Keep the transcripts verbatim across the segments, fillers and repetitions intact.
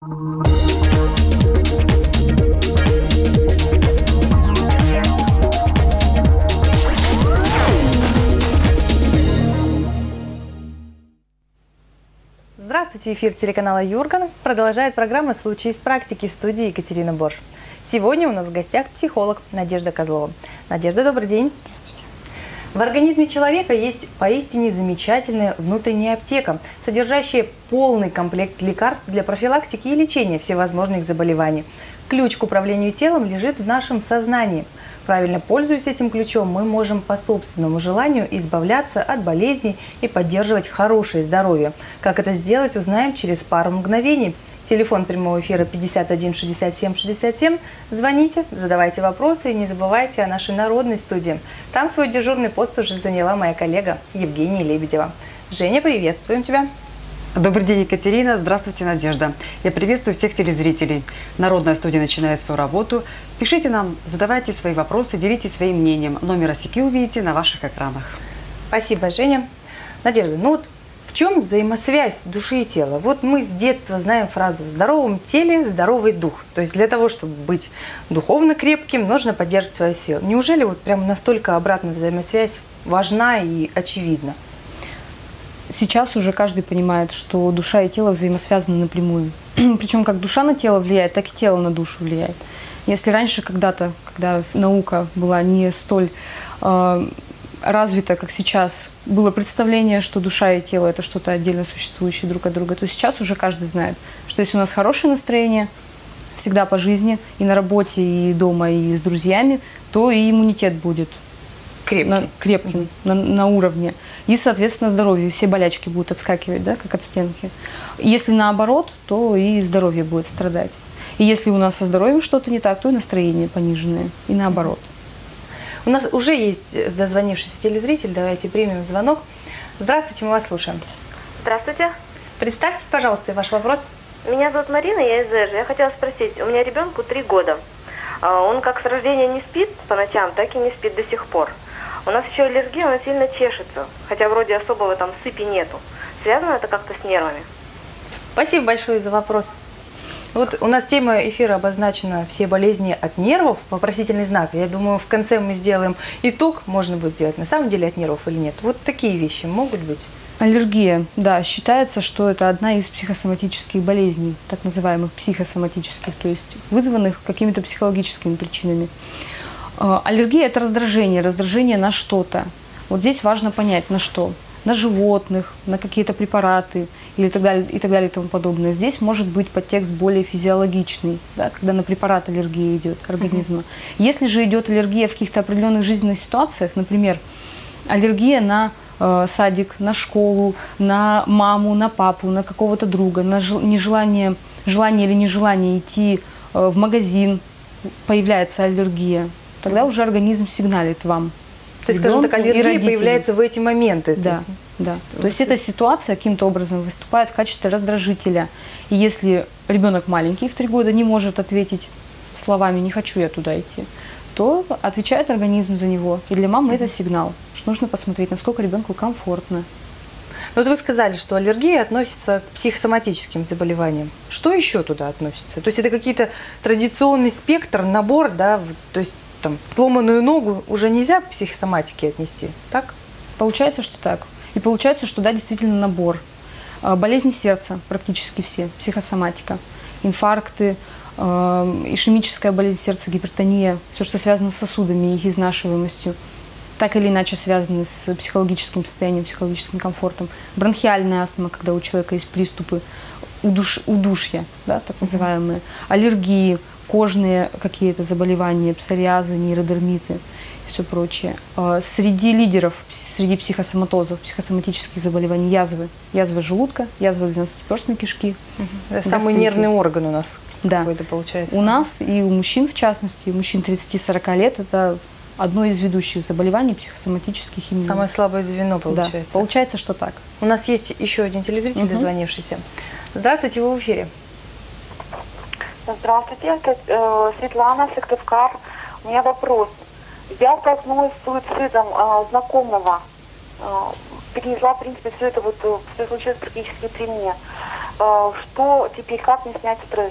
Здравствуйте, эфир телеканала Юрган. Продолжает программа «Случаи из практики» в студии Екатерина Борш. Сегодня у нас в гостях психолог Надежда Козлова. Надежда, добрый день. Здравствуйте. В организме человека есть поистине замечательная внутренняя аптека, содержащая полный комплект лекарств для профилактики и лечения всевозможных заболеваний. Ключ к управлению телом лежит в нашем сознании. Правильно пользуясь этим ключом, мы можем по собственному желанию избавляться от болезней и поддерживать хорошее здоровье. Как это сделать, узнаем через пару мгновений. Телефон прямого эфира пятьдесят один шестьдесят семь шестьдесят семь. Звоните, задавайте вопросы и не забывайте о нашей народной студии. Там свой дежурный пост уже заняла моя коллега Евгения Лебедева. Женя, приветствуем тебя. Добрый день, Екатерина. Здравствуйте, Надежда. Я приветствую всех телезрителей. Народная студия начинает свою работу. Пишите нам, задавайте свои вопросы, делитесь своим мнением. Номер ОСЕКИ увидите на ваших экранах. Спасибо, Женя. Надежда, ну вот в чем взаимосвязь души и тела? Вот мы с детства знаем фразу «в здоровом теле здоровый дух». То есть для того, чтобы быть духовно крепким, нужно поддерживать свою силу. Неужели вот прям настолько обратная взаимосвязь важна и очевидна? Сейчас уже каждый понимает, что душа и тело взаимосвязаны напрямую. Причем как душа на тело влияет, так и тело на душу влияет. Если раньше когда-то, когда наука была не столь э, развита, как сейчас, было представление, что душа и тело – это что-то отдельно существующее друг от друга, то сейчас уже каждый знает, что если у нас хорошее настроение, всегда по жизни, и на работе, и дома, и с друзьями, то и иммунитет будет крепким, на, крепким mm-hmm. на, на уровне. И, соответственно, здоровье. Все болячки будут отскакивать, да, как от стенки. Если наоборот, то и здоровье будет страдать. И если у нас со здоровьем что-то не так, то и настроение пониженное. И наоборот. У нас уже есть дозвонившийся телезритель. Давайте примем звонок. Здравствуйте, мы вас слушаем. Здравствуйте. Представьтесь, пожалуйста, и ваш вопрос. Меня зовут Марина, я из Эжи. Я хотела спросить, у меня ребенку три года. Он как с рождения не спит по ночам, так и не спит до сих пор. У нас еще аллергия, она сильно чешется, хотя вроде особого там сыпи нету. Связано это как-то с нервами? Спасибо большое за вопрос. Вот у нас тема эфира обозначена «Все болезни от нервов», вопросительный знак. Я думаю, в конце мы сделаем итог, можно будет сделать на самом деле от нервов или нет. Вот такие вещи могут быть? Аллергия, да, считается, что это одна из психосоматических болезней, так называемых психосоматических, то есть вызванных какими-то психологическими причинами. Аллергия – это раздражение, раздражение на что-то. Вот здесь важно понять, на что. На животных, на какие-то препараты или так далее, и так далее и тому подобное. Здесь может быть подтекст более физиологичный, да, когда на препарат аллергия идет организма. Uh-huh. Если же идет аллергия в каких-то определенных жизненных ситуациях, например, аллергия на э, садик, на школу, на маму, на папу, на какого-то друга, на жел- нежелание, желание или нежелание идти э, в магазин, появляется аллергия. Тогда уже организм сигналит вам. То есть, скажем так, аллергия появляется в эти моменты. Да, то есть, да. То есть, то есть эта ситуация каким-то образом выступает в качестве раздражителя. И если ребенок маленький в три года не может ответить словами «не хочу я туда идти», то отвечает организм за него. И для мамы это сигнал, что нужно посмотреть, насколько ребенку комфортно. Ну, вот вы сказали, что аллергия относится к психосоматическим заболеваниям. Что еще туда относится? То есть это какие-то традиционный спектр, набор, да, то есть там, сломанную ногу уже нельзя к психосоматике отнести, так? Получается, что так. И получается, что да, действительно набор. Болезни сердца практически все, психосоматика. Инфаркты, ишемическая болезнь сердца, гипертония, все, что связано с сосудами и их изнашиваемостью, так или иначе связаны с психологическим состоянием, психологическим комфортом. Бронхиальная астма, когда у человека есть приступы, удуш, удушья, да, так называемые, аллергии, кожные какие-то заболевания, псориазы, нейродермиты и все прочее. Среди лидеров, среди психосоматозов, психосоматических заболеваний язвы. Язва желудка, язва двенадцатиперстной кишки. Угу. Это самый нервный орган у нас, да, какой-то получается. У нас и у мужчин, в частности, у мужчин тридцати-сорока лет, это одно из ведущих заболеваний психосоматических именно. Самое слабое звено получается. Да, получается, что так. У нас есть еще один телезритель, угу, дозвонившийся. Здравствуйте, вы в эфире. Здравствуйте, это э, Светлана, Сыктывкар. У меня вопрос. Я столкнулась с суицидом э, знакомого. Э, перенесла, в принципе, все это вот, все случилось практически при мне. Э, что теперь, как мне снять стресс?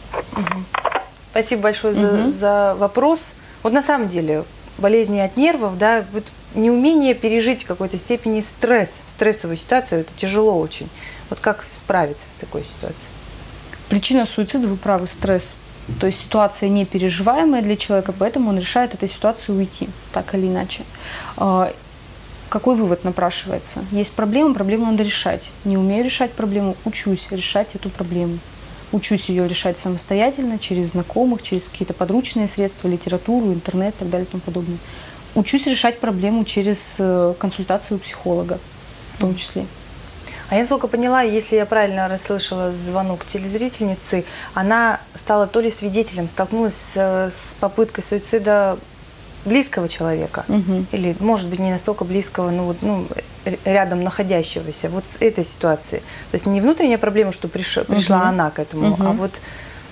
Спасибо большое за, Мгм. за вопрос. Вот на самом деле болезни от нервов, да, вот неумение пережить в какой-то степени стресс, стрессовую ситуацию, это тяжело очень. Вот как справиться с такой ситуацией? Причина суицида, вы правы, стресс. То есть ситуация непереживаемая для человека, поэтому он решает этой ситуации уйти, так или иначе. А, Какой вывод напрашивается? Есть проблема, проблему надо решать. Не умею решать проблему, учусь решать эту проблему. Учусь ее решать самостоятельно, через знакомых, через какие-то подручные средства, литературу, интернет и так далее и тому подобное. Учусь решать проблему через э, консультацию у психолога в том числе. А я, насколько поняла, если я правильно расслышала звонок телезрительницы, она стала то ли свидетелем, столкнулась с, с попыткой суицида близкого человека, Мгм. или, может быть, не настолько близкого, но вот, ну, р- рядом находящегося, вот с этой ситуации. То есть не внутренняя проблема, что приш- пришла Мгм. она к этому, Мгм. а вот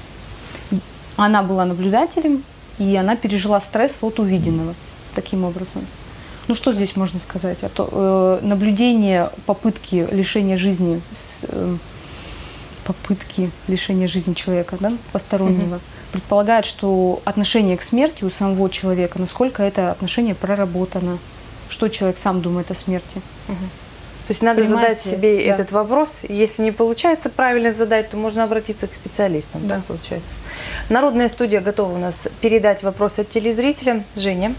Она была наблюдателем, и она пережила стресс от увиденного таким образом. Ну что здесь можно сказать? А то, э, наблюдение попытки лишения жизни, с, э, попытки лишения жизни человека, да, постороннего, предполагает, что отношение к смерти у самого человека, насколько это отношение проработано, что человек сам думает о смерти. То есть надо Прямая задать связь, себе да. этот вопрос. Если не получается правильно задать, то можно обратиться к специалистам. Да. Так получается. Народная студия готова у нас передать вопрос от телезрителя. Женя.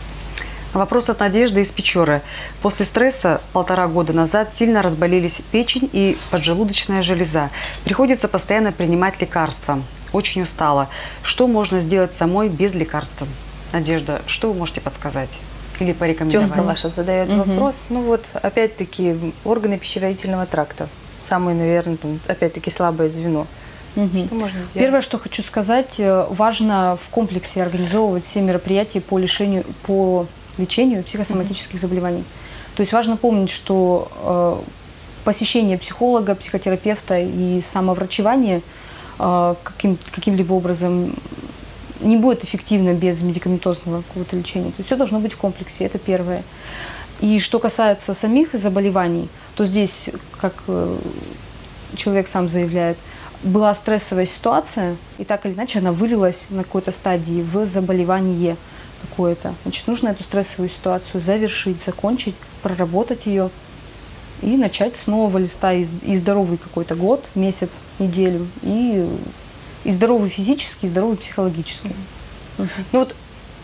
Вопрос от Надежды из Печоры. После стресса полтора года назад сильно разболелись печень и поджелудочная железа. Приходится постоянно принимать лекарства. Очень устала. Что можно сделать самой без лекарств? Надежда, что вы можете подсказать? Или порекомендовать? Тезка ваша задает Мгм. вопрос. Ну вот, опять-таки, органы пищеварительного тракта. Самое, наверное, там, опять-таки, слабое звено. Мгм. Что можно сделать? Первое, что хочу сказать, э, важно в комплексе организовывать все мероприятия по лечению, по лечению психосоматических заболеваний. То есть важно помнить, что э, посещение психолога, психотерапевта и самоврачевание э, каким, каким-либо образом не будет эффективно без медикаментозного какого-то лечения. То есть все должно быть в комплексе, это первое. И что касается самих заболеваний, то здесь, как э, человек сам заявляет, была стрессовая ситуация, и так или иначе она вылилась на какой-то стадии в заболевание какое-то. Значит, нужно эту стрессовую ситуацию завершить, закончить, проработать ее и начать с нового листа, и, и здоровый какой-то год, месяц, неделю, и, и здоровый физически, и здоровый психологически. Ну вот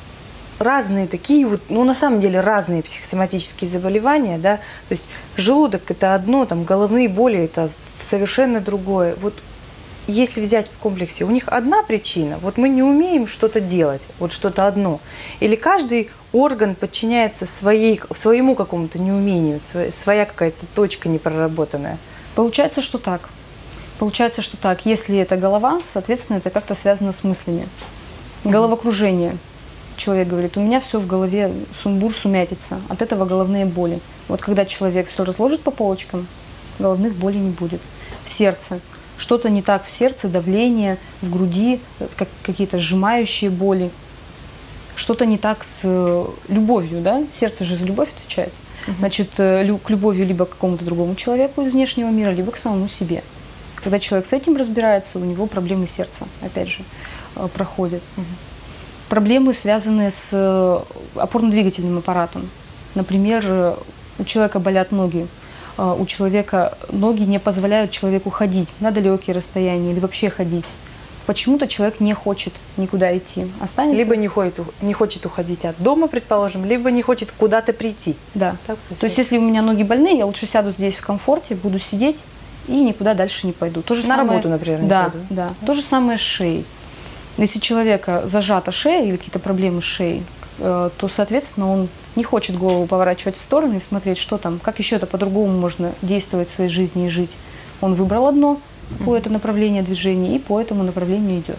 разные такие вот, ну на самом деле разные психосоматические заболевания, да, то есть желудок это одно, там головные боли это совершенно другое. Вот если взять в комплексе, у них одна причина, вот мы не умеем что-то делать, вот что-то одно, или каждый орган подчиняется своей, своему какому-то неумению, своя, своя какая-то точка непроработанная. Получается, что так. Получается, что так. Если это голова, соответственно, это как-то связано с мыслями. Головокружение. Человек говорит, у меня все в голове сумбур, сумятица, от этого головные боли. Вот когда человек все разложит по полочкам, головных болей не будет. Сердце. Что-то не так в сердце, давление, в груди, как, какие-то сжимающие боли. Что-то не так с э, любовью, да? Сердце же за любовь отвечает. Значит, э, лю- к любовью либо к какому-то другому человеку из внешнего мира, либо к самому себе. Когда человек с этим разбирается, у него проблемы сердца, опять же, э, проходят. Проблемы, связанные с э, опорно-двигательным аппаратом. Например, э, у человека болят ноги, э, у человека ноги не позволяют человеку ходить на далекие расстояния или вообще ходить. Почему-то человек не хочет никуда идти. Останется... Либо не, ходит, не хочет уходить от дома, предположим, либо не хочет куда-то прийти. Да. Так То есть, если у меня ноги больные, я лучше сяду здесь в комфорте, буду сидеть и никуда дальше не пойду. То же На самое... работу, например, не да, пойду. Да, то же самое с шеей. Если у человека зажата шея или какие-то проблемы с шеей, э, то, соответственно, он не хочет голову поворачивать в стороны и смотреть, что там, как еще это по-другому можно действовать в своей жизни и жить. Он выбрал одно какое-то направление движения и по этому направлению идет.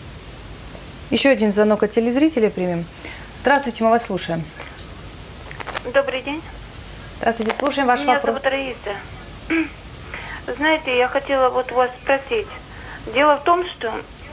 Еще один звонок от телезрителя примем. Здравствуйте, мы вас слушаем. Добрый день. Здравствуйте, слушаем ваш Меня вопрос. зовут Раиса. Знаете, я хотела вот вас спросить. Дело в том, что,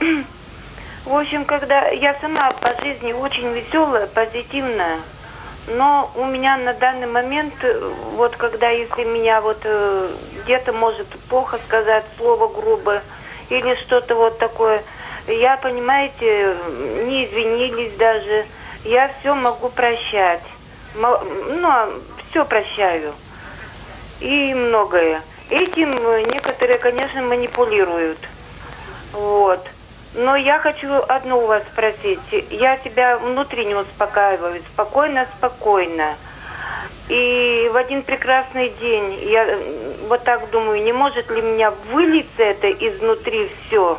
в общем, когда я сама по жизни очень веселая, позитивная, но у меня на данный момент, вот когда если меня вот где-то может плохо сказать слово грубое или что-то вот такое. Я, понимаете, не извинились даже. Я все могу прощать. Ну, все прощаю. И многое. Этим некоторые, конечно, манипулируют. Вот. Но я хочу одно у вас спросить. Я себя внутренне успокаиваю. Спокойно, спокойно. И в один прекрасный день я вот так думаю, не может ли меня вылиться это изнутри все?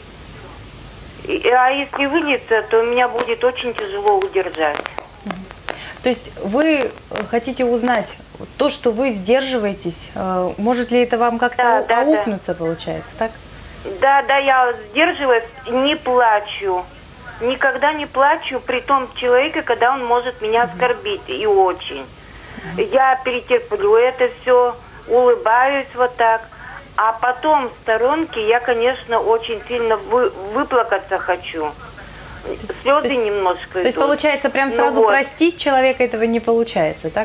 А если выльется, то меня будет очень тяжело удержать. То есть вы хотите узнать то, что вы сдерживаетесь, может ли это вам как-то Да, да, аукнуться, да. получается, так? Да, да, я сдерживаюсь, не плачу. Никогда не плачу при том человеке, когда он может меня оскорбить, и очень. Я перетерплю это все, улыбаюсь вот так. А потом в сторонке я, конечно, очень сильно вы, выплакаться хочу. Слезы то есть, немножко идут. То есть, получается, прям сразу ну, вот. простить человека этого не получается, так?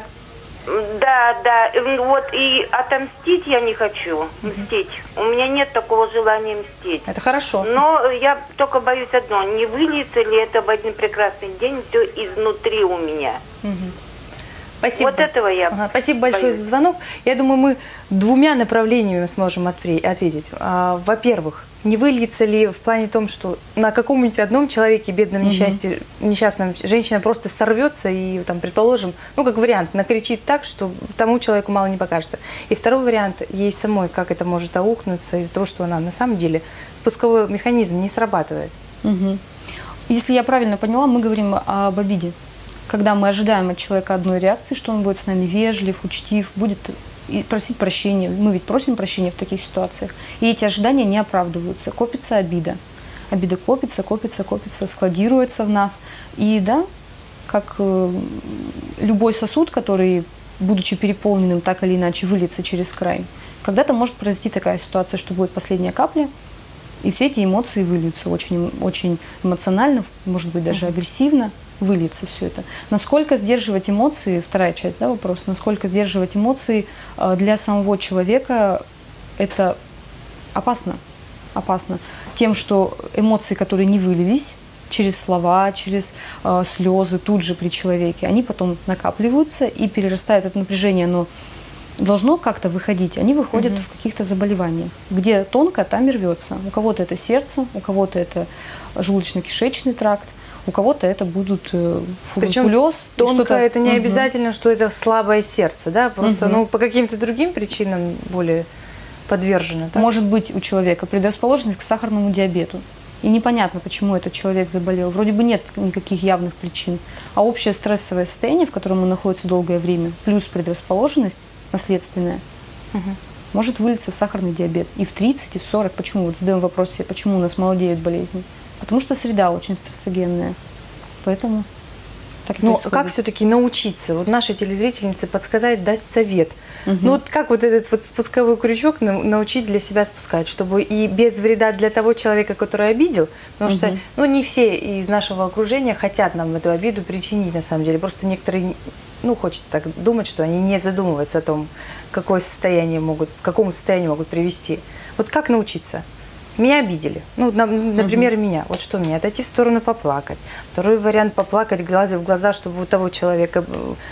Да, да. Вот и отомстить я не хочу. Мстить. У меня нет такого желания мстить. Это хорошо. Но я только боюсь одно. Не выльется ли это в один прекрасный день все изнутри у меня? Угу. Спасибо. Вот этого я ага, Спасибо большое боюсь. за звонок. Я думаю, мы двумя направлениями сможем ответить. А, во-первых, не выльется ли в плане том, что на каком-нибудь одном человеке, бедном несчастье, угу. несчастном, женщина просто сорвется и, там, предположим, ну, как вариант, накричит так, что тому человеку мало не покажется. И второй вариант, ей самой, как это может аукнуться из-за того, что она на самом деле спусковой механизм не срабатывает. Угу. Если я правильно поняла, мы говорим об обиде. Когда мы ожидаем от человека одной реакции, что он будет с нами вежлив, учтив, будет просить прощения. Мы ведь просим прощения в таких ситуациях. И эти ожидания не оправдываются. Копится обида. Обида копится, копится, копится, складируется в нас. И да, как э, любой сосуд, который, будучи переполненным, так или иначе выльется через край, когда-то может произойти такая ситуация, что будет последняя капля, и все эти эмоции выльются очень, очень эмоционально, может быть, даже агрессивно. Выльется все это. Насколько сдерживать эмоции, вторая часть, да, вопроса, насколько сдерживать эмоции для самого человека, это опасно. Опасно. Тем, что эмоции, которые не вылились через слова, через э, слезы тут же при человеке, они потом накапливаются и перерастают это напряжение, но должно как-то выходить, они выходят угу. в каких-то заболеваниях. Где тонко, там и рвется. У кого-то это сердце, у кого-то это желудочно-кишечный тракт, у кого-то это будут фурункулез. Тонко это не угу. обязательно, что это слабое сердце, да? Просто угу. ну, по каким-то другим причинам более подвержено. Так? Может быть у человека предрасположенность к сахарному диабету. И непонятно, почему этот человек заболел. Вроде бы нет никаких явных причин. А общее стрессовое состояние, в котором он находится долгое время, плюс предрасположенность наследственная, угу. может вылиться в сахарный диабет. И в тридцать, и в сорок. Почему? Вот задаем вопрос себе, почему у нас молодеют болезни. Потому что среда очень стрессогенная. Поэтому так и Но происходит. как все-таки научиться? Вот нашей телезрительнице подсказать, дать совет. Угу. Ну вот как вот этот вот спусковой крючок научить для себя спускать, чтобы и без вреда для того человека, который обидел, потому угу. что ну, не все из нашего окружения хотят нам эту обиду причинить на самом деле. Просто некоторые, ну хочется так думать, что они не задумываются о том, какое состояние могут, к какому состоянию могут привести. Вот как научиться? Меня обидели. Ну, на, например, угу. меня. Вот что мне? Отойти в сторону поплакать. Второй вариант – поплакать глаза в глаза, чтобы у того человека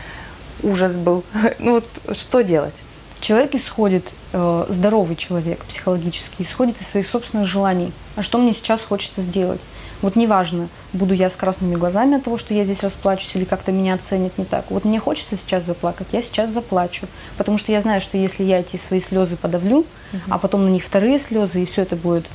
ужас был. Ну, вот что делать? Человек исходит, э, здоровый человек психологически, исходит из своих собственных желаний. А что мне сейчас хочется сделать? Вот неважно, буду я с красными глазами от того, что я здесь расплачусь, или как-то меня оценят не так. Вот мне хочется сейчас заплакать, я сейчас заплачу. Потому что я знаю, что если я эти свои слезы подавлю, угу. а потом на них вторые слезы, и все это будет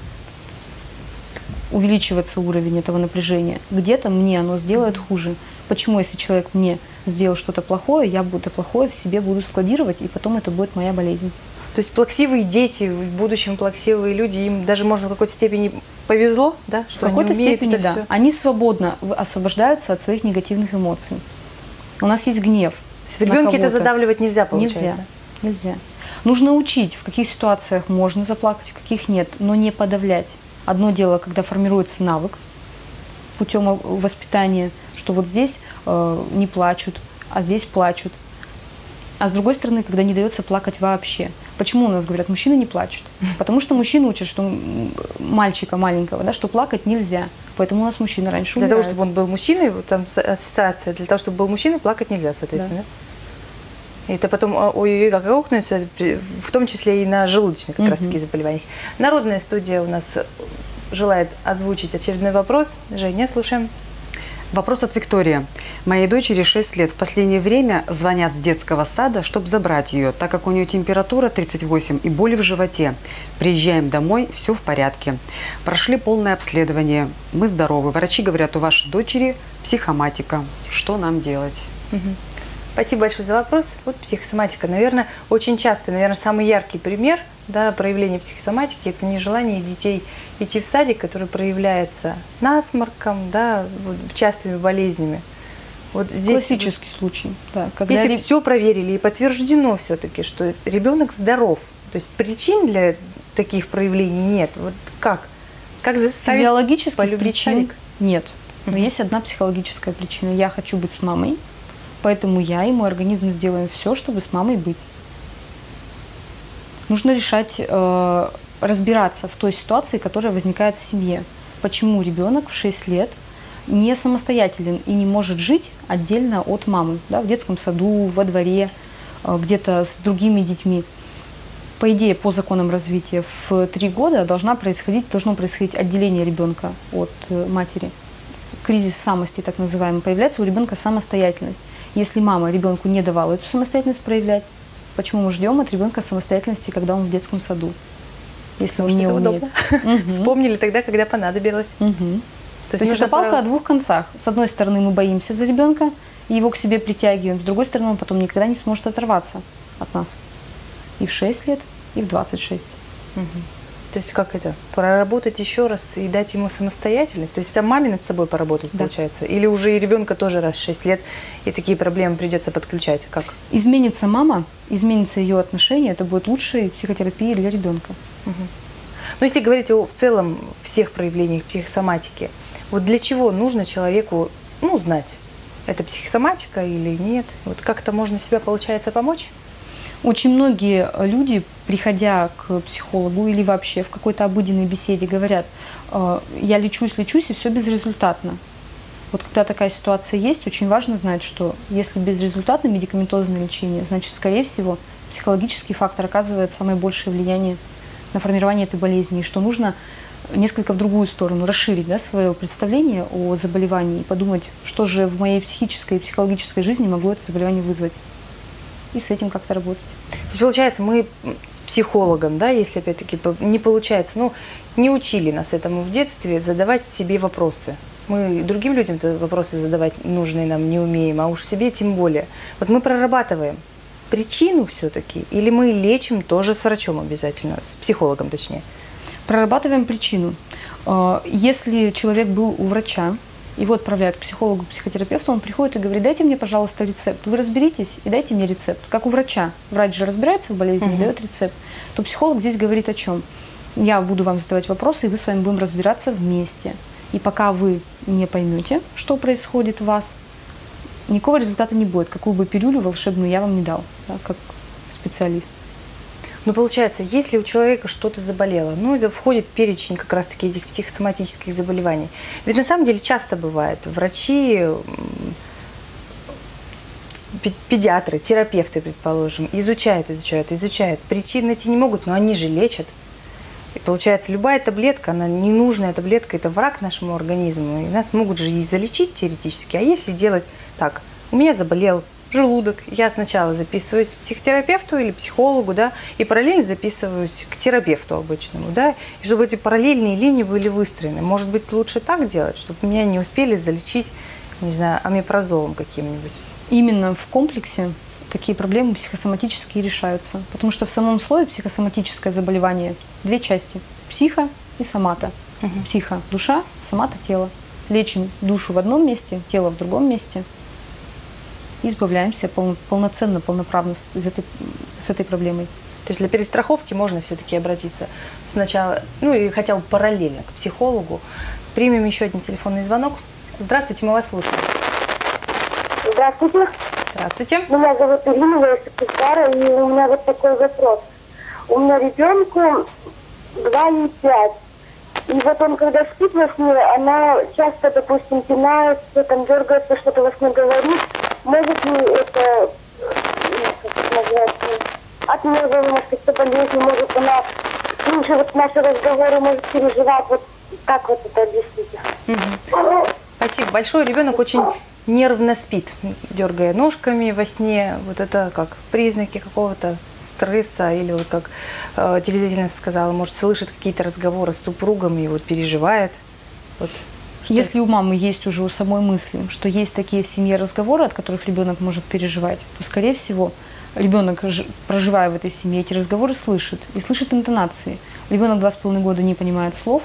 увеличиваться уровень этого напряжения, где-то мне оно сделает хуже. Почему, если человек мне сделал что-то плохое, я буду это плохое в себе буду складировать, и потом это будет моя болезнь. То есть плаксивые дети, в будущем плаксивые люди, им даже, может, в какой-то степени повезло, да? Что в какой-то степени, да. Все. Они свободно освобождаются от своих негативных эмоций. У нас есть гнев. В ребенке это задавливать нельзя, получается? Нельзя. Нельзя. Нужно учить, в каких ситуациях можно заплакать, в каких нет, но не подавлять. Одно дело, когда формируется навык путем воспитания, что вот здесь э, не плачут, а здесь плачут. А с другой стороны, когда не дается плакать вообще. Почему у нас говорят, мужчины не плачут? Потому что мужчины учат, что мальчика маленького, да, что плакать нельзя. Поэтому у нас мужчины раньше умирают. Для того, чтобы он был мужчиной, вот там ассоциация, для того, чтобы был мужчиной, плакать нельзя, соответственно. Да. И это потом ой-ой-ой, как аукнется, в том числе и на желудочных как угу. раз таки заболеваниях. Народная студия у нас желает озвучить очередной вопрос. Женя, слушаем. Вопрос от Виктории. Моей дочери шесть лет. В последнее время звонят с детского сада, чтобы забрать ее, так как у нее температура тридцать восемь и боли в животе. Приезжаем домой, все в порядке. Прошли полное обследование. Мы здоровы. Врачи говорят, у вашей дочери психоматика. Что нам делать? Угу. Спасибо большое за вопрос. Вот психосоматика, наверное, очень часто, наверное, самый яркий пример, да, проявления психосоматики – это нежелание детей идти в садик, который проявляется насморком, да, частыми болезнями. Вот здесь классический случай. Да, когда если реб... все проверили и подтверждено все-таки, что ребенок здоров, то есть причин для таких проявлений нет. Вот как? Как заставить физиологических причин садик? Нет. Но uh-huh. есть одна психологическая причина. Я хочу быть с мамой, поэтому я и мой организм сделаем все, чтобы с мамой быть. Нужно решать, э, разбираться в той ситуации, которая возникает в семье. Почему ребенок в шесть лет не самостоятелен и не может жить отдельно от мамы, да, в детском саду, во дворе, э, где-то с другими детьми. По идее, по законам развития, в три года должна происходить, должно происходить отделение ребенка от э, матери. Кризис самости, так называемый, появляется у ребенка самостоятельность. Если мама ребенку не давала эту самостоятельность проявлять, почему мы ждем от ребенка самостоятельности, когда он в детском саду? Если он не умеет. Угу. Вспомнили тогда, когда понадобилось. Угу. То есть, То есть это палка пора... о двух концах. С одной стороны, мы боимся за ребенка и его к себе притягиваем. С другой стороны, он потом никогда не сможет оторваться от нас. И в шесть лет, и в двадцать шесть. Угу. То есть как это? Проработать еще раз и дать ему самостоятельность? То есть это маме над собой поработать, да. получается? Или уже и ребенка тоже раз в шесть лет, и такие проблемы придется подключать? Как? Изменится мама, изменится ее отношение, это будет лучшей психотерапией для ребенка. Угу. Но если говорить о в целом всех проявлениях психосоматики, вот для чего нужно человеку, ну, знать, это психосоматика или нет? Вот как-то можно себя, получается, помочь? Очень многие люди, приходя к психологу или вообще в какой-то обыденной беседе, говорят, я лечусь, лечусь, и все безрезультатно. Вот когда такая ситуация есть, очень важно знать, что если безрезультатно медикаментозное лечение, значит, скорее всего, психологический фактор оказывает самое большее влияние на формирование этой болезни, и что нужно несколько в другую сторону расширить, да, свое представление о заболевании и подумать, что же в моей психической и психологической жизни могло это заболевание вызвать. И с этим как-то работать. То есть, получается, мы с психологом, да, если опять-таки не получается, ну, не учили нас этому в детстве, задавать себе вопросы. Мы другим людям вопросы задавать нужные нам не умеем, а уж себе тем более. Вот мы прорабатываем причину все-таки, или мы лечим тоже с врачом обязательно, с психологом точнее? Прорабатываем причину. Если человек был у врача, его отправляют к психологу, к психотерапевту, он приходит и говорит, дайте мне, пожалуйста, рецепт. Вы разберитесь и дайте мне рецепт. Как у врача. Врач же разбирается в болезни, угу. дает рецепт. То психолог здесь говорит о чем? Я буду вам задавать вопросы, и мы с вами будем разбираться вместе. И пока вы не поймете, что происходит в вас, никакого результата не будет. Какую бы пилюлю волшебную я вам не дал, да, как специалист. Ну, получается, если у человека что-то заболело, ну, это входит в перечень как раз-таки этих психосоматических заболеваний. Ведь на самом деле часто бывает, врачи, педиатры, терапевты, предположим, изучают, изучают, изучают. Причин найти не могут, но они же лечат. И получается, любая таблетка, она ненужная таблетка, это враг нашему организму. И нас могут же и залечить теоретически. А если делать так, у меня заболел желудок, я сначала записываюсь к психотерапевту или психологу, да, и параллельно записываюсь к терапевту обычному, да, и чтобы эти параллельные линии были выстроены. Может быть, лучше так делать, чтобы меня не успели залечить, не знаю, омепразолом каким-нибудь. Именно в комплексе такие проблемы психосоматические решаются, потому что в самом слое психосоматическое заболевание две части – психо и сомата. Угу. Психо – душа, сомата – тело. Лечим душу в одном месте, тело в другом месте. И избавляемся пол, полноценно, полноправно с, из этой, с этой проблемой. То есть для перестраховки можно все-таки обратиться сначала, ну или хотя бы параллельно к психологу. Примем еще один телефонный звонок. Здравствуйте, мы вас слушаем. Здравствуйте. Здравствуйте. Меня зовут Ирина, я из Сыктывкара, и у меня вот такой вопрос. У меня ребенку два и пять. И вот он, когда спит во сне, она часто, допустим, пинается, там дергается, что-то во сне говорит. Может ли это, ну, как называется, от нервов, может, какие-то болезни, может, она, слушая вот наши разговоры, может переживать. Вот как вот это объяснить? Угу. Спасибо большое. Ребенок очень нервно спит, дергая ножками во сне. Вот это как признаки какого-то стресса, или вот как э, телезрительница сказала, может, слышит какие-то разговоры с супругом и вот переживает. Вот, Если у мамы есть уже у самой мысли, что есть такие в семье разговоры, от которых ребенок может переживать, то, скорее всего, ребенок, проживая в этой семье, эти разговоры слышит. И слышит интонации. Ребенок два с половиной года не понимает слов,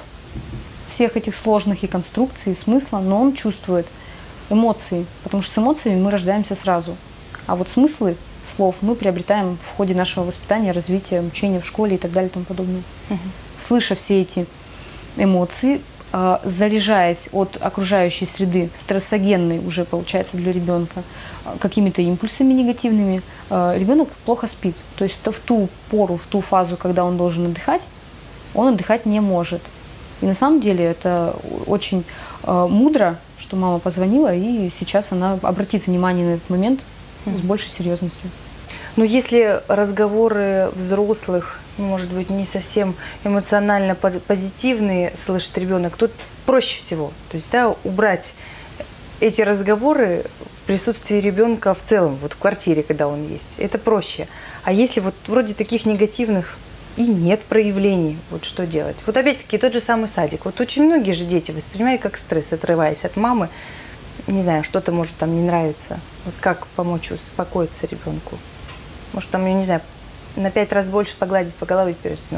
всех этих сложных и конструкций, и смысла, но он чувствует эмоции, потому что с эмоциями мы рождаемся сразу. А вот смыслы слов мы приобретаем в ходе нашего воспитания, развития, обучения в школе и так далее и тому подобное. Угу. Слыша все эти эмоции, э, заряжаясь от окружающей среды, стрессогенной уже получается для ребенка, э, какими-то импульсами негативными, э, ребенок плохо спит. То есть в ту пору, в ту фазу, когда он должен отдыхать, он отдыхать не может. И на самом деле это очень э, мудро, что мама позвонила, и сейчас она обратит внимание на этот момент с большей серьезностью. Но если разговоры взрослых, может быть, не совсем эмоционально позитивные слышит ребенок, тут проще всего. То есть, да, убрать эти разговоры в присутствии ребенка в целом, вот в квартире, когда он есть. Это проще. А если вот вроде таких негативных и нет проявлений, вот что делать? Вот опять-таки тот же самый садик. Вот очень многие же дети воспринимают как стресс, отрываясь от мамы. Не знаю, что-то может там не нравится. Вот как помочь успокоиться ребенку? Может, там, я не знаю, на пять раз больше погладить по голове перед сном?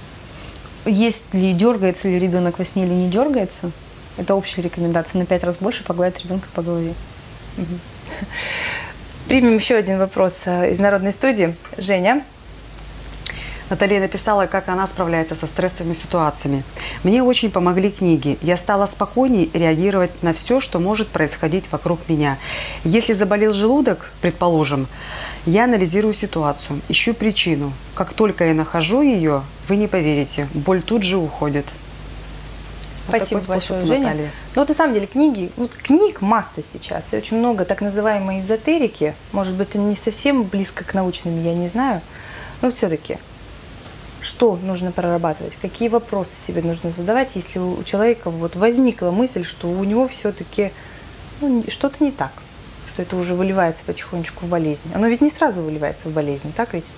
Есть ли, дергается ли ребенок во сне или не дергается, это общая рекомендация. На пять раз больше погладить ребенка по голове. Угу. Примем еще один вопрос из народной студии. Женя. Наталья написала, как она справляется со стрессовыми ситуациями. Мне очень помогли книги. Я стала спокойнее реагировать на все, что может происходить вокруг меня. Если заболел желудок, предположим, я анализирую ситуацию, ищу причину. Как только я нахожу ее, вы не поверите, боль тут же уходит. Вот Спасибо большое, Женя. Ну, вот на самом деле книги, вот книг масса сейчас, и очень много так называемой эзотерики. Может быть, это не совсем близко к научным, я не знаю, но все-таки. Что нужно прорабатывать, какие вопросы себе нужно задавать, если у человека вот возникла мысль, что у него все-таки ну, что-то не так, что это уже выливается потихонечку в болезнь. Оно ведь не сразу выливается в болезнь, так ведь?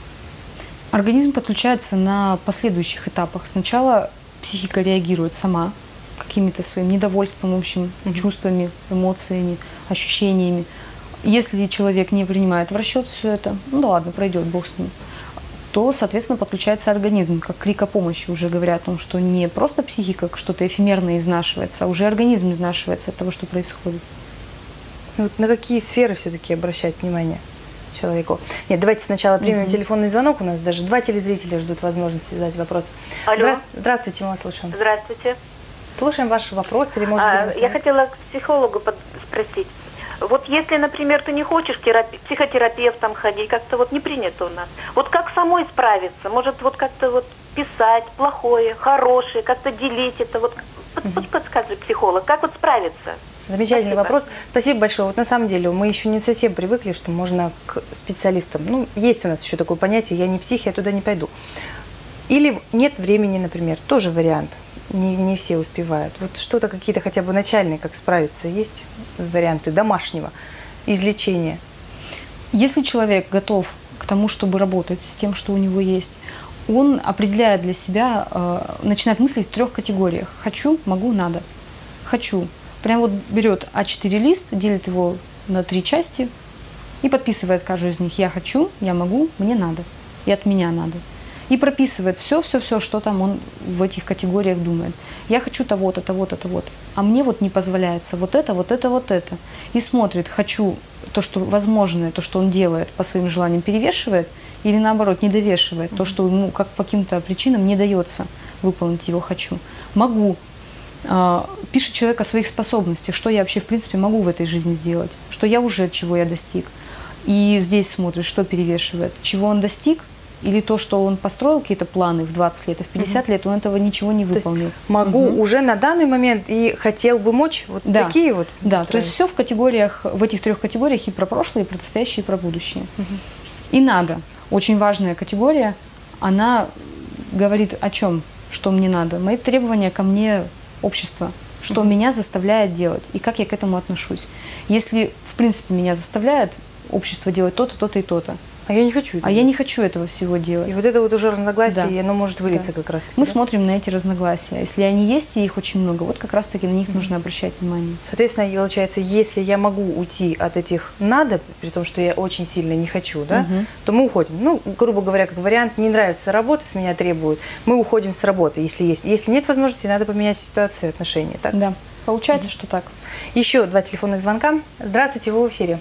Организм подключается на последующих этапах. Сначала психика реагирует сама какими-то своим недовольством, в общем, mm-hmm. чувствами, эмоциями, ощущениями. Если человек не принимает в расчет все это, ну да ладно, пройдет, бог с ним, то, соответственно, подключается организм, как крик о помощи, уже говоря о том, что не просто психика что-то эфемерное изнашивается, а уже организм изнашивается от того, что происходит. Вот на какие сферы все-таки обращать внимание человеку? Нет, давайте сначала примем mm-hmm. телефонный звонок. У нас даже два телезрителя ждут возможности задать вопрос. Алло. Здра... Здравствуйте, мы вас слушаем. Здравствуйте. Слушаем ваш вопрос или, может а, быть, я хотела к психологу спросить. Вот если, например, ты не хочешь к терапи- психотерапевтам ходить, как-то вот не принято у нас. Вот как самой справиться? Может, вот как-то вот писать плохое, хорошее, как-то делить это? Вот mm-hmm. подскажи, психолог, как вот справиться? Замечательный Спасибо. вопрос. Спасибо большое. Вот на самом деле мы еще не совсем привыкли, что можно к специалистам. Ну, есть у нас еще такое понятие, я не псих, я туда не пойду. Или нет времени, например, тоже вариант. Не, не все успевают. Вот что-то, какие-то хотя бы начальные, как справиться, есть варианты домашнего излечения? Если человек готов к тому, чтобы работать с тем, что у него есть, он определяет для себя, э, начинает мыслить в трех категориях. Хочу, могу, надо. Хочу. Прям вот берет а четыре лист, делит его на три части и подписывает каждую из них. Я хочу, я могу, мне надо. И от меня надо. И прописывает все-все-все, что там он в этих категориях думает. Я хочу того-то, того-то, того-то. А мне вот не позволяется вот это, вот это, вот это. И смотрит, хочу то, что возможное, то, что он делает по своим желаниям, перевешивает, или наоборот, не довешивает. То, что ему как по каким-то причинам не дается выполнить его хочу. Могу. Пишет человек о своих способностях, что я вообще в принципе могу в этой жизни сделать, что я уже, чего я достиг. И здесь смотрит, что перевешивает, чего он достиг, или то, что он построил какие-то планы в двадцать лет, а в пятьдесят угу. лет он этого ничего не выполнил. То есть могу угу. уже на данный момент и хотел бы мочь, вот да. такие вот. Да, то есть все в категориях, в этих трех категориях и про прошлое, и про настоящее, и про будущее. Угу. И надо. Очень важная категория, она говорит о чем, что мне надо. Мои требования ко мне общества, что угу. меня заставляет делать и как я к этому отношусь. Если, в принципе, меня заставляет общество делать то-то, то-то и то-то, а я не хочу этого. А я не хочу этого всего делать. И вот это вот уже разногласие, да. и оно может вылиться да. как раз-таки. Мы да? смотрим на эти разногласия. Если они есть, и их очень много, вот как раз-таки на них mm-hmm. нужно обращать внимание. Соответственно, получается, если я могу уйти от этих «надо», при том, что я очень сильно не хочу, да, mm-hmm. то мы уходим. Ну, грубо говоря, как вариант, не нравится работа, с меня требуют, мы уходим с работы, если есть. Если нет возможности, надо поменять ситуацию, отношения, так? Да, получается, mm-hmm. что так. Еще два телефонных звонка. Здравствуйте, вы в эфире.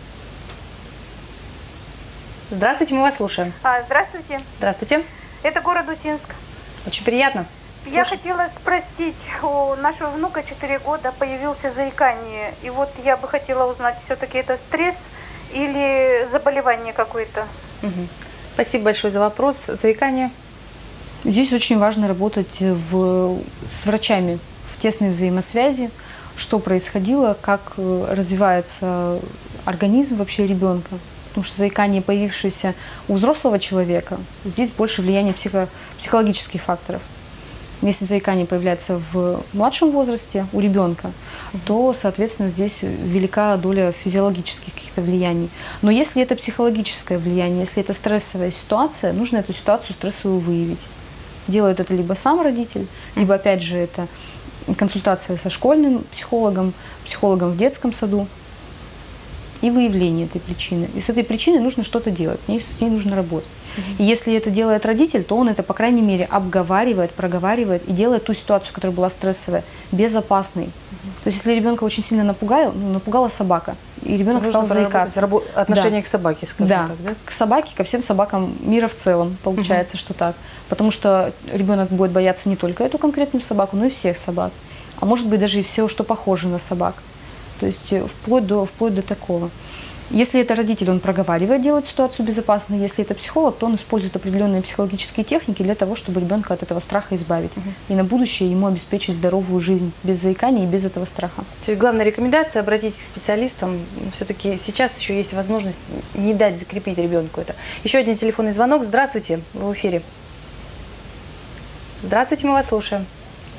Здравствуйте, мы вас слушаем. А, здравствуйте. Здравствуйте. Это город Усинск. Очень приятно. Я Слушай. хотела спросить, у нашего внука четыре года появился заикание. И вот я бы хотела узнать, все-таки это стресс или заболевание какое-то? Угу. Спасибо большое за вопрос. Заикание? Здесь очень важно работать в, с врачами в тесной взаимосвязи, что происходило, как развивается организм вообще ребенка. Потому что заикание, появившееся у взрослого человека, здесь больше влияние психо психологических факторов. Если заикание появляется в младшем возрасте у ребенка, то, соответственно, здесь велика доля физиологических каких-то влияний. Но если это психологическое влияние, если это стрессовая ситуация, нужно эту ситуацию стрессовую выявить. Делает это либо сам родитель, либо, опять же, это консультация со школьным психологом, психологом в детском саду. И выявление этой причины. И с этой причиной нужно что-то делать, с ней нужно работать. Mm-hmm. И если это делает родитель, то он это, по крайней мере, обговаривает, проговаривает и делает ту ситуацию, которая была стрессовая, безопасной. Mm-hmm. То есть если ребенка очень сильно напугал, ну, напугала собака, и ребенок стал заикаться. Отношение да. к собаке, скажем да. так, да? К собаке, ко всем собакам мира в целом, получается, mm-hmm. что так. Потому что ребенок будет бояться не только эту конкретную собаку, но и всех собак. А может быть даже и все, что похоже на собак. То есть вплоть до, вплоть до такого. Если это родитель, он проговаривает, делает ситуацию безопасной. Если это психолог, то он использует определенные психологические техники для того, чтобы ребенка от этого страха избавить. Угу. И на будущее ему обеспечить здоровую жизнь без заикания и без этого страха. То есть главная рекомендация — обратитесь к специалистам. Все-таки сейчас еще есть возможность не дать закрепить ребенку это. Еще один телефонный звонок. Здравствуйте, вы в эфире. Здравствуйте, мы вас слушаем.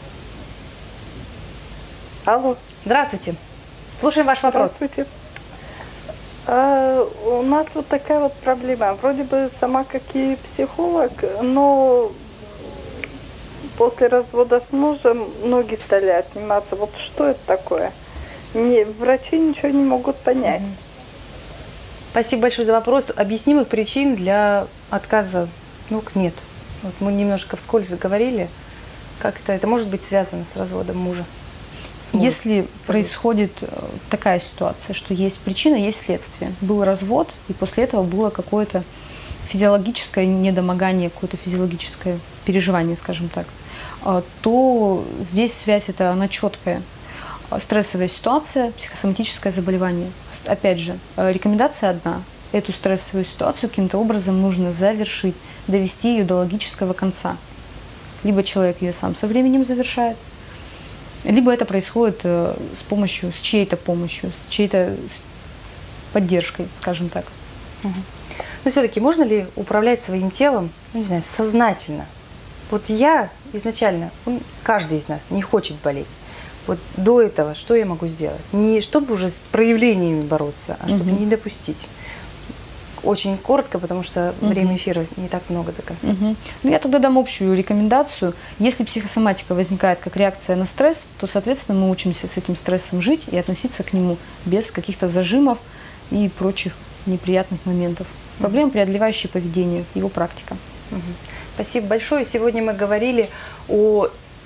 Алло. Здравствуйте. Слушаем ваш вопрос. Здравствуйте. А, у нас вот такая вот проблема. Вроде бы сама как и психолог, но после развода с мужем ноги стали отниматься. Вот что это такое? Не, врачи ничего не могут понять. Спасибо большое за вопрос. Объяснимых причин для отказа ног нет. Вот мы немножко вскользь заговорили. Как это? Это может быть связано с разводом мужа? Если происходит такая ситуация, что есть причина, есть следствие. Был развод, и после этого было какое-то физиологическое недомогание, какое-то физиологическое переживание, скажем так, то здесь связь эта, она четкая. Стрессовая ситуация, психосоматическое заболевание. Опять же, рекомендация одна. Эту стрессовую ситуацию каким-то образом нужно завершить, довести ее до логического конца. Либо человек ее сам со временем завершает, либо это происходит э, с помощью, с чьей-то помощью, с чьей-то поддержкой, скажем так. Угу. Но все-таки можно ли управлять своим телом, ну, не знаю, сознательно? Вот я изначально, он, каждый из нас не хочет болеть. Вот до этого что я могу сделать? Не чтобы уже с проявлениями бороться, а чтобы угу. не допустить. Очень коротко, потому что угу. время эфира не так много до конца. Угу. Ну, я тогда дам общую рекомендацию. Если психосоматика возникает как реакция на стресс, то, соответственно, мы учимся с этим стрессом жить и относиться к нему без каких-то зажимов и прочих неприятных моментов. Проблема преодолевающее поведение, его практика. Угу. Спасибо большое. Сегодня мы говорили о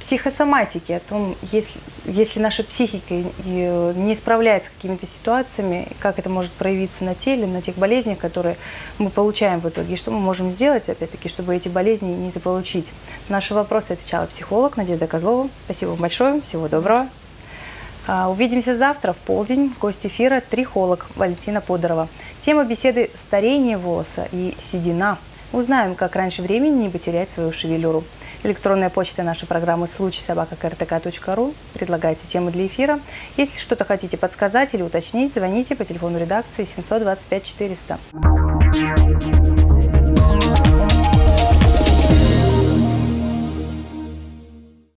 психосоматики, о том, если, если наша психика не справляется с какими-то ситуациями, как это может проявиться на теле, на тех болезнях, которые мы получаем в итоге, и что мы можем сделать, опять-таки, чтобы эти болезни не заполучить. На наши вопросы отвечала психолог Надежда Козлова. Спасибо большое, всего доброго. Увидимся завтра в полдень. Гость эфира – трихолог Валентина Подорова. Тема беседы – старение волоса и седина. Узнаем, как раньше времени не потерять свою шевелюру. Электронная почта нашей программы случай собака ка эр тэ ка точка ру. Предлагайте темы для эфира. Если что-то хотите подсказать или уточнить, звоните по телефону редакции семьсот двадцать пять четыреста.